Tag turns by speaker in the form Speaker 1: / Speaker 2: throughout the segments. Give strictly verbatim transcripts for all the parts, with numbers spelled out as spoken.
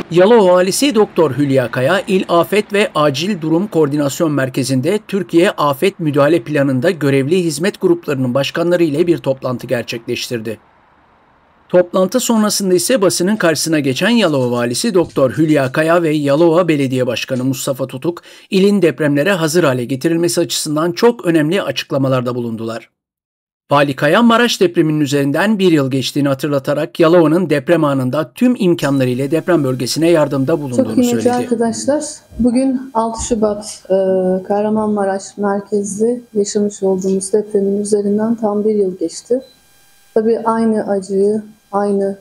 Speaker 1: Yalova Valisi Doktor Hülya Kaya, İl Afet ve Acil Durum Koordinasyon Merkezi'nde Türkiye Afet Müdahale Planı'nda görevli hizmet gruplarının başkanları ile bir toplantı gerçekleştirdi. Toplantı sonrasında ise basının karşısına geçen Yalova Valisi Doktor Hülya Kaya ve Yalova Belediye Başkanı Mustafa Tutuk, ilin depremlere hazır hale getirilmesi açısından çok önemli açıklamalarda bulundular. Vali Kaya, Maraş depreminin üzerinden bir yıl geçtiğini hatırlatarak Yalova'nın deprem anında tüm imkanlarıyla deprem bölgesine yardımda bulunduğunu
Speaker 2: Çok kıymetli
Speaker 1: söyledi.
Speaker 2: arkadaşlar, bugün altı Şubat e, Kahramanmaraş merkezli yaşamış olduğumuz depremin üzerinden tam bir yıl geçti. Tabii aynı acıyı, aynı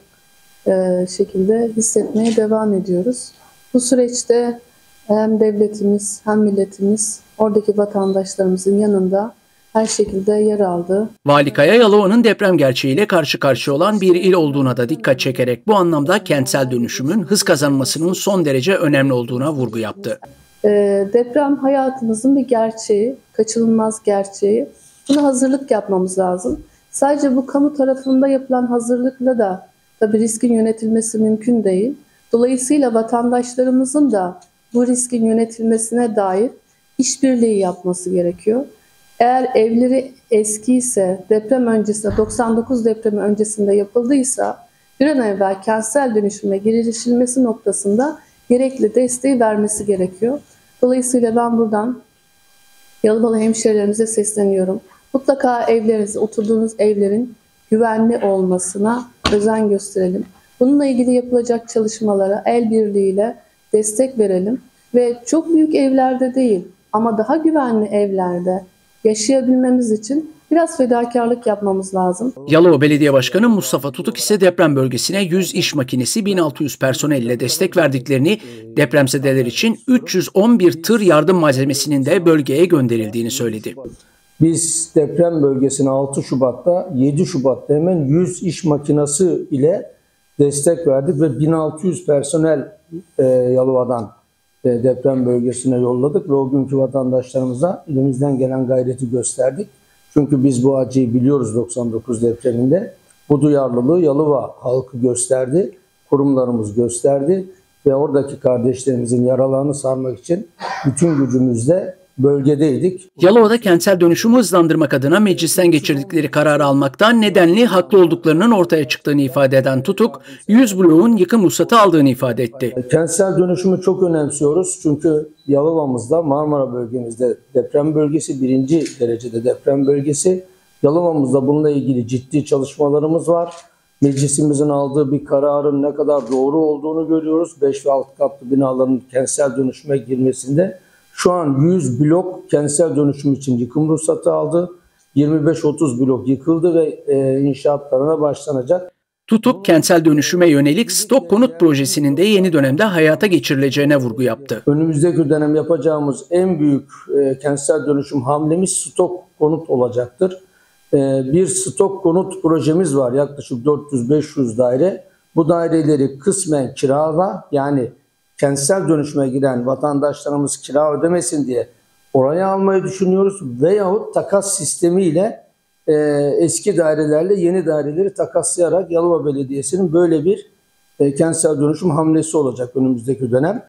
Speaker 2: e, şekilde hissetmeye devam ediyoruz. Bu süreçte hem devletimiz hem milletimiz oradaki vatandaşlarımızın yanında her şekilde yer aldı.
Speaker 1: Vali Kaya, Yalova'nın deprem gerçeğiyle karşı karşıya olan bir il olduğuna da dikkat çekerek bu anlamda kentsel dönüşümün hız kazanmasının son derece önemli olduğuna vurgu yaptı.
Speaker 2: E, deprem hayatımızın bir gerçeği, kaçınılmaz gerçeği. Buna hazırlık yapmamız lazım. Sadece bu kamu tarafında yapılan hazırlıkla da tabii riskin yönetilmesi mümkün değil. Dolayısıyla vatandaşlarımızın da bu riskin yönetilmesine dair işbirliği yapması gerekiyor. Eğer evleri eskiyse, deprem öncesinde, doksan dokuz depremi öncesinde yapıldıysa bir an evvel kentsel dönüşüme girişilmesi noktasında gerekli desteği vermesi gerekiyor. Dolayısıyla ben buradan Yalovalı hemşehrilerimize sesleniyorum. Mutlaka evleriniz, oturduğunuz evlerin güvenli olmasına özen gösterelim. Bununla ilgili yapılacak çalışmalara el birliğiyle destek verelim ve çok büyük evlerde değil ama daha güvenli evlerde yaşayabilmemiz için biraz fedakarlık yapmamız lazım.
Speaker 1: Yalova Belediye Başkanı Mustafa Tutuk ise deprem bölgesine yüz iş makinesi, bin altı yüz personel ile destek verdiklerini, depremzedeler için üç yüz on bir tır yardım malzemesinin de bölgeye gönderildiğini söyledi.
Speaker 3: Biz deprem bölgesine altı Şubat'ta, yedi Şubat'ta hemen yüz iş makinesi ile destek verdik ve bin altı yüz personel e, Yalova'dan e, deprem bölgesine yolladık ve o günkü vatandaşlarımıza elimizden gelen gayreti gösterdik. Çünkü biz bu acıyı biliyoruz doksan dokuz depreminde. Bu duyarlılığı Yalova halkı gösterdi, kurumlarımız gösterdi ve oradaki kardeşlerimizin yaralarını sarmak için bütün gücümüzle bölgedeydik.
Speaker 1: Yalova'da kentsel dönüşümü hızlandırmak adına meclisten geçirdikleri kararı almaktan nedenli haklı olduklarının ortaya çıktığını ifade eden Tutuk, yüz bloğun yıkım ruhsatı aldığını ifade etti.
Speaker 3: Kentsel dönüşümü çok önemsiyoruz çünkü Yalova'mızda, Marmara bölgemizde deprem bölgesi, birinci derecede deprem bölgesi. Yalova'mızda bununla ilgili ciddi çalışmalarımız var. Meclisimizin aldığı bir kararın ne kadar doğru olduğunu görüyoruz. beş ve altı katlı binaların kentsel dönüşüme girmesinde. Şu an yüz blok kentsel dönüşüm için yıkım ruhsatı aldı. yirmi beş otuz blok yıkıldı ve e, inşaatlarına başlanacak.
Speaker 1: Tutuk, kentsel dönüşüme yönelik stok konut projesinin de yeni dönemde hayata geçirileceğine vurgu yaptı.
Speaker 3: Önümüzdeki dönem yapacağımız en büyük e, kentsel dönüşüm hamlemiz stok konut olacaktır. E, bir stok konut projemiz var, yaklaşık dört yüz beş yüz daire. Bu daireleri kısmen kirala, yani kentsel dönüşüme giren vatandaşlarımız kira ödemesin diye oraya almayı düşünüyoruz. Veyahut takas sistemiyle e, eski dairelerle yeni daireleri takaslayarak Yalova Belediyesi'nin böyle bir e, kentsel dönüşüm hamlesi olacak önümüzdeki dönem.